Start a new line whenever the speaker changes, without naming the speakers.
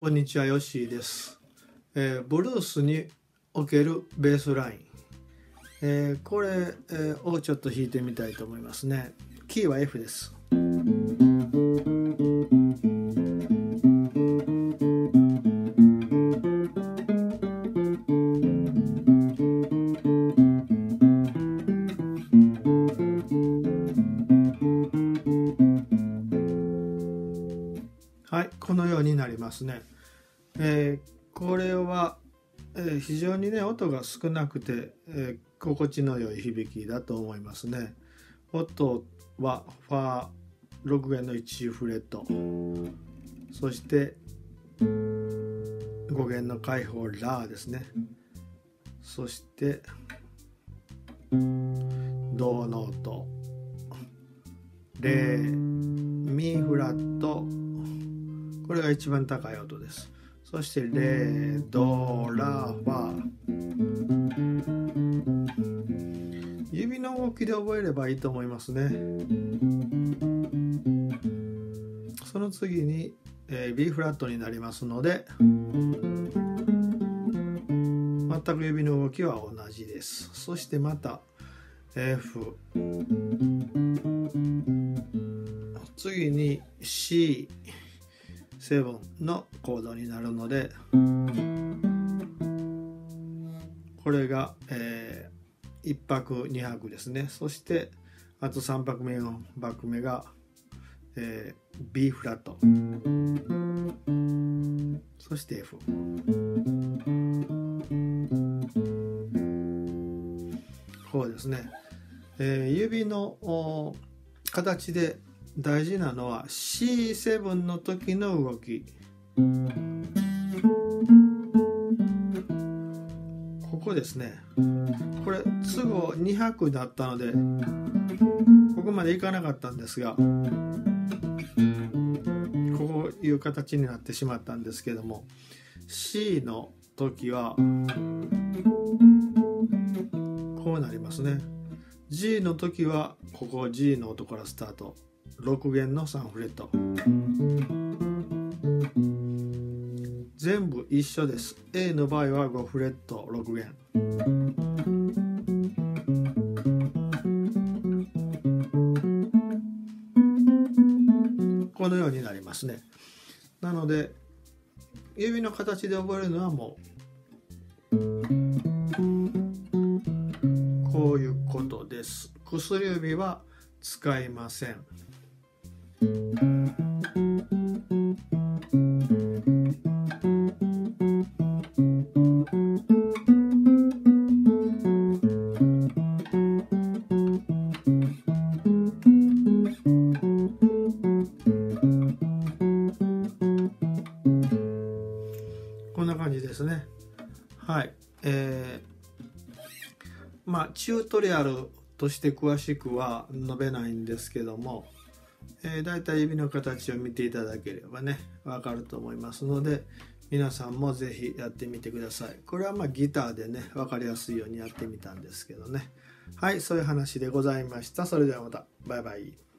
こんにちは、ヨッシーです。ブルースにおけるベースライン、これ、をちょっと弾いてみたいと思いますね。キーは F です。はい、このようになりますね。これは、非常にね音が少なくて、心地の良い響きだと思いますね。音はファー6弦の1フレット、そして5弦の開放ラですね、そしてドノート、レミフラット、これが一番高い音です。そしてレドラファ、指の動きで覚えればいいと思いますね。その次に、B フラットになりますので、全く指の動きは同じです。そしてまた F、 次に C7 のコードになるので、これが、1拍2拍ですね。そしてあと3拍目4拍目が、B フラット、そして F、 こうですね。指の形で大事なのは C7 の時の動き。ここですね。これ都合2拍だったのでここまでいかなかったんですが、こういう形になってしまったんですけども、 C の時はこうなりますね。 G の時はここ G の音からスタート、6弦の3フレット、全部一緒です。 A の場合は5フレット6弦、このようになりますね。なので指の形で覚えるのはもうこういうことです。薬指は使いません。こんな感じですね。はい。チュートリアルとして詳しくは述べないんですけども、だいたい指の形を見ていただければねわかると思いますので、皆さんもぜひやってみてください。これはギターでね分かりやすいようにやってみたんですけどね。はい、そういう話でございました。それではまた。バイバイ。